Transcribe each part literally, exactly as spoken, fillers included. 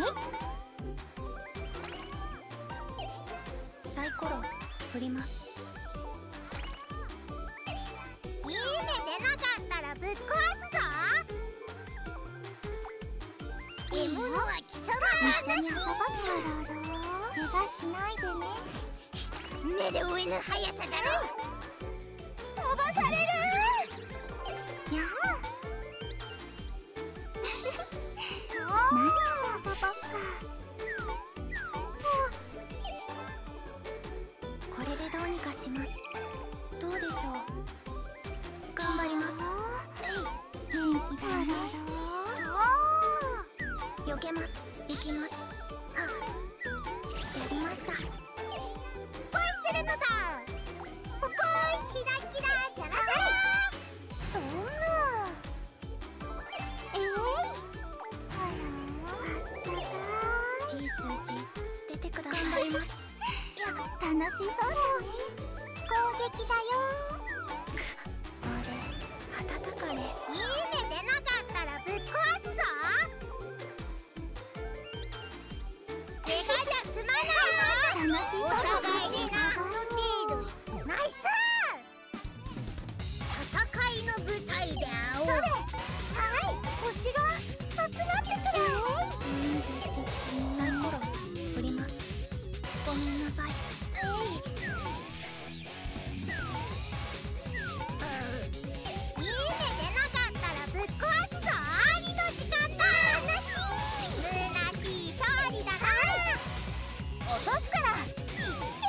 サイコロ振ります。 いい目出なかったらぶっ壊すぞ。獲物は貴様なんだし。怪我しないでね。目で追えぬ速さだろ。飛ばされる。やあ。何を遊ぼっか。 これでどうにかします。どうでしょう。頑張ります。 元気だね。 避けます。行きます。やりました。 恋するのだ。ポポーイキラキラチャラチャラ。そんな。えい、あらあったかい。 いい数字出てください。頑張ります。 いや、楽しそうだね。攻撃だよ。 あれ、暖かです。 いい目出なかったらぶっ壊すぞ。怪我じゃ済まないぞ。楽しそうだね。お互いになこの程度。ナイス。戦いの舞台で会おう。それ。はい。星が集まってくる。 サイコロ振ります。ごめんなさい。 いい目出なかったらぶっ壊すぞ。兄の時間だ。むなしい勝利だな。落とすからいっけー。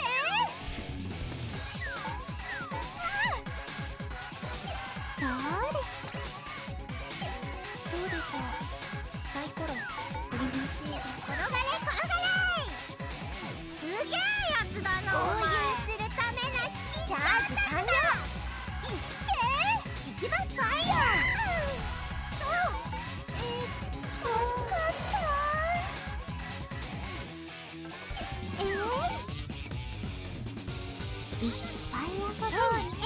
それ。 どうでしょう。サイコロ振ります。 転がれ転がれ。すげえやつだな。応援するためな式。チャージ完了。いっけー。行きますファイヤー。そう。えー、惜しかった。えー、いっぱい遊ぼうね。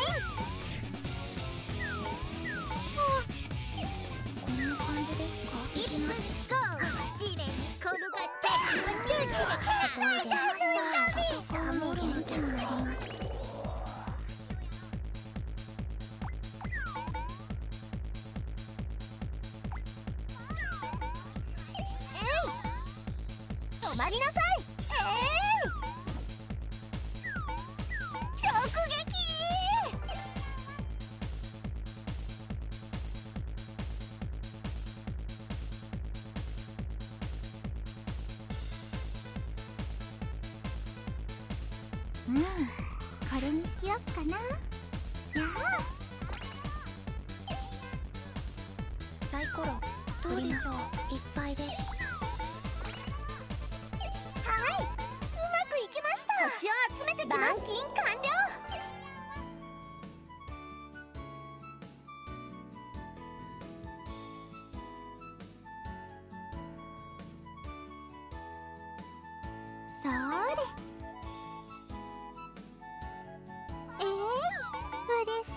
こんな感じですか。 いきます。ゴー。地面に転がってミュージックなすごいです。ダメージ元気になります。 止まりなさい。えい、直撃。うん、これにしよっかな。やサイコロどうでしょう。いっぱいです。 あ、はい、うまくいきました。星を集めてきます。板金完了。それ。えーい、嬉し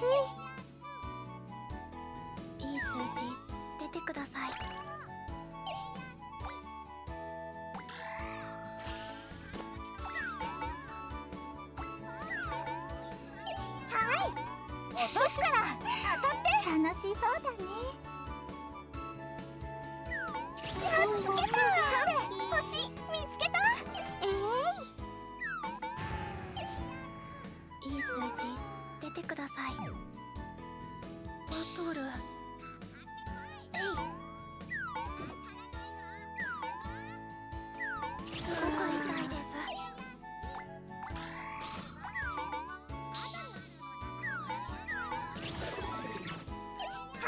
い。 いい数字出てください。 はい、落とすから当たって。楽しそうだね。やっつけた。それ、星見つけた。えいい数字出てください。バトル。すごく痛いです。 はい、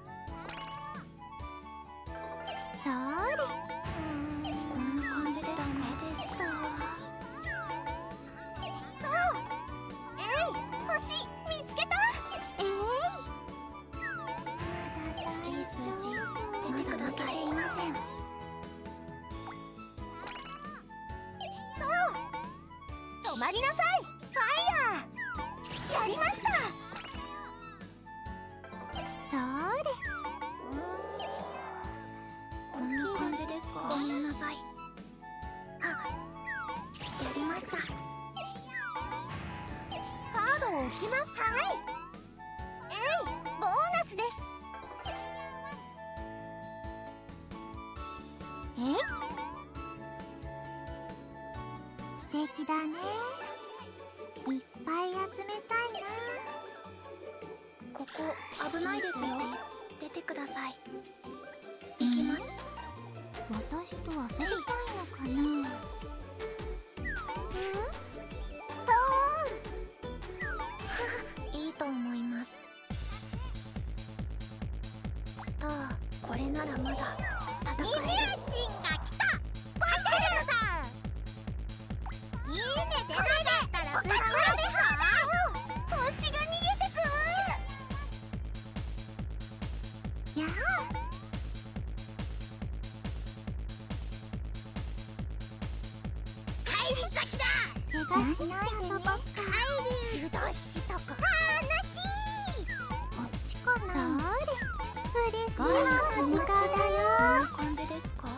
それ。 こんな感じですか。ダメでした。 星見つけた。えい、 いい数字出てください。いません。 止まりなさい。ファイヤー。やりました。それ。 こんな感じですか。ごめんなさい。 を置きます。はい。えい、ボーナスです。えい、素敵だね。いっぱい集めたいな。 ここ危ないですよ。出てください。行きます。 私と遊びたいのかな。うん？トーンいいと思います。スター、これならまだ戦イメえる。 ージンが来た。バイセルさん、いいね出なかったらぶつかるぞ。星が逃げてく。やあ、帰り咲きだ。怪我しないでね。帰り湯通しとか悲しい。こっちかな。それ嬉しいの時間だよ。 いい感じですか？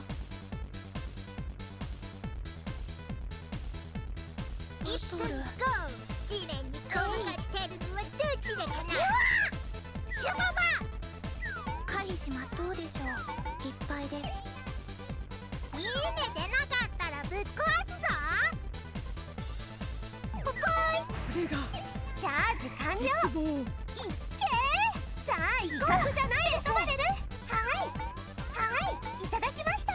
いっぷんご、地面に転がってるのはどちらかな。シュババ回避します。どうでしょう。いっぱいです。 いいね出なかったらぶっ壊すぞ。ポポイ、 これがチャージ完了。 絶望。 いっけー。さあ、威嚇じゃないです。はいはい、いただきました。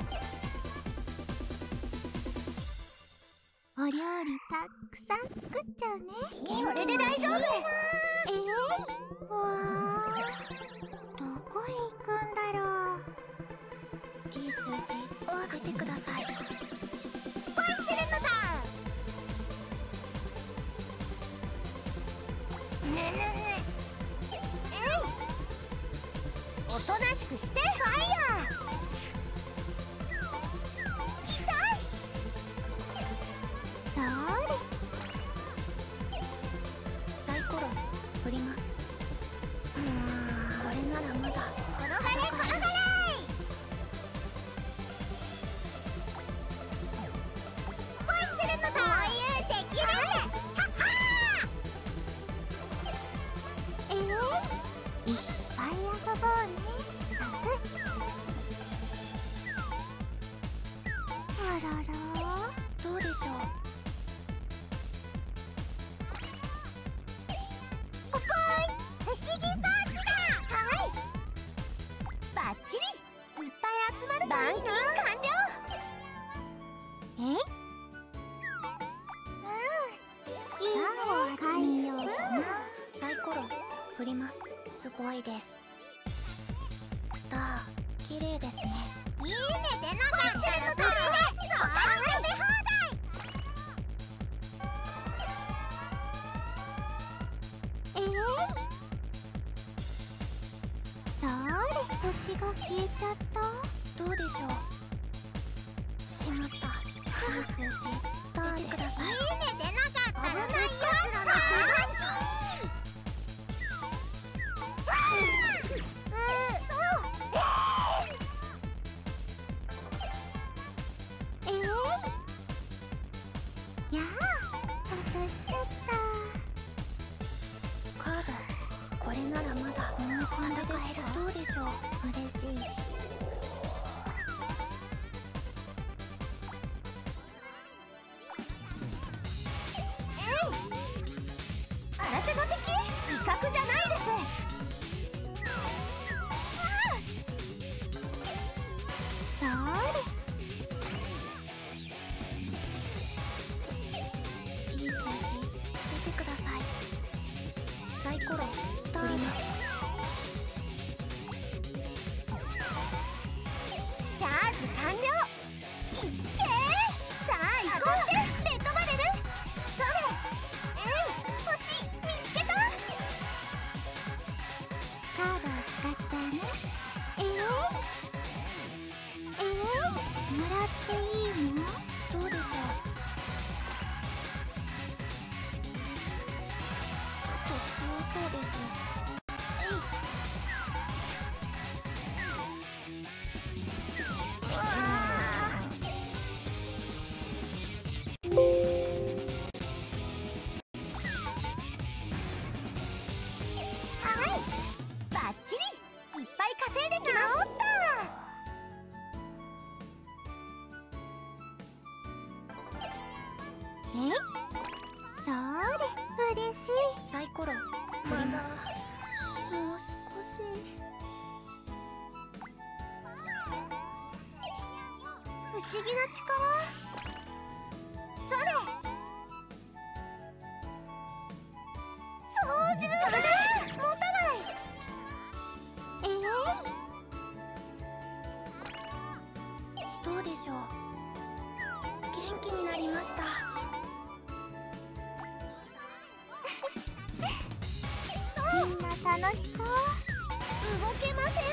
お料理たくさん作っちゃうね。これで大丈夫。えー、わー、どこへ行くんだろう。 いい数字を上げてください。 バイセルトさん、ぬぬぬ。えい、おとなしくして。ファイヤー。痛い。それ。 サイコロ振ります。うーん、これならまだ転がれ転がれ。バイセルトさん、こういう敵だ。はっはー。えー、いっぱい遊ぼうね。さく。あらら。 どうでしょう。 ポポイ、不思議装置だ。はい、バッチリ。いっぱい集まるといいな。板金完了。え？うん、いいね。海洋かな。 サイコロ振ります。すごいです。スター、綺麗ですね。 いいね出なかったらこれでお食べ放題。えー、それ、星が消えちゃった。 どうでしょう。しまった。いい数字スターでください。 いいね出なかったらぶっ壊すの悲しい。えー、やあ、落としちゃった。 カード、これならまだこんな感じですか？どうでしょう。 嬉しい。えい、あなたの敵、威嚇じゃないです。それ。 いい数字出てください。サイコロスターです。 チャージ完了。いっけー。さあ行こう。レッドバレル。それ。えい、星見つけた。カードを使っちゃうね。えー、えー、もらっていいの？ どうでしょう。ちょっと強そうです。 うわー。 しい。 サイコロ振ります。もう少し。 不思議な力。それ。操縦だ。持たない。ええー、 どうでしょう。元気になりました。 みんな楽しそう。動けません。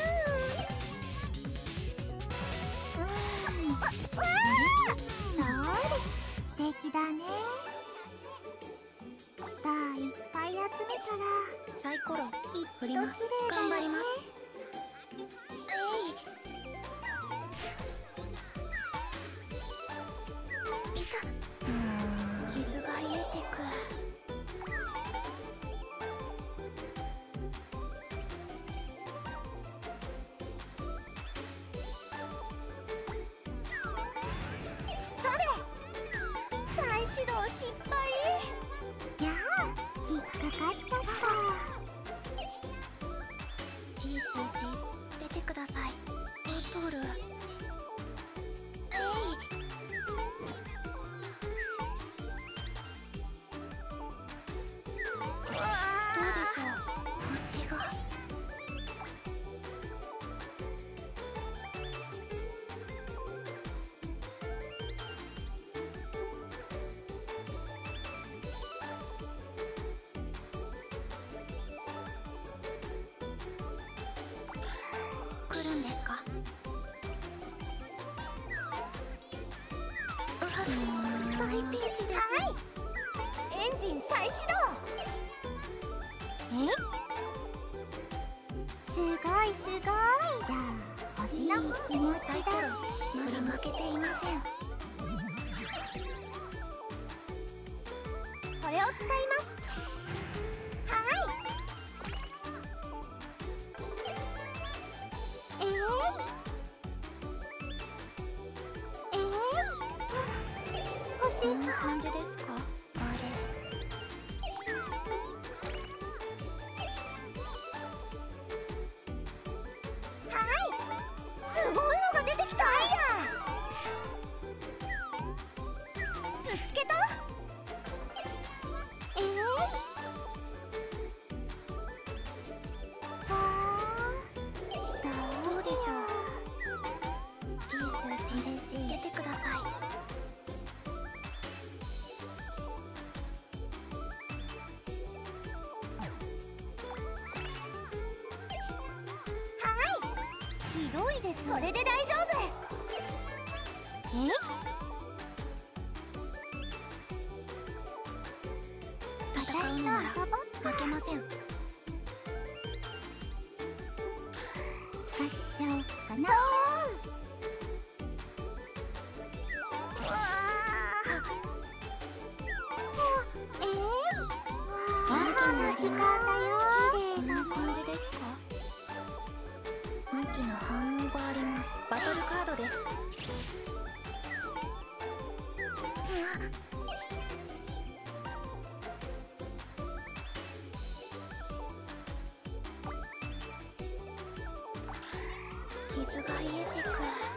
うん。あ、うわー。そうです。素敵だね。スターいっぱい集めたらサイコロきっと振ります。 綺麗だよね。 頑張ります。 いた。 うーん、傷が癒えてく。 それ。再始動失敗。やあ、引っかかっちゃった。 いい数字出てください。バトル。どうでしょう。星が。来るんですか。大ピンチです。 はい。エンジン再始動。え？すごいすごい。じゃあ星の気持ちサイコロだ。 まだ負けていません。 これを使います。はい。えー、えー、星こんな感じですか。あれ。 はい。すごいのが出てきた。ぶつけた。えー、わー、 どうでしょう。いい数字嬉しい。出てください。 ひどいです。それで大丈夫。え？私と遊ぼっか。 負けません。 使っちゃおうかな。うわー。えー、わー、時間だよ。綺麗なこんな感じですか。向きの反応があります。バトルカードです。傷が癒えてく。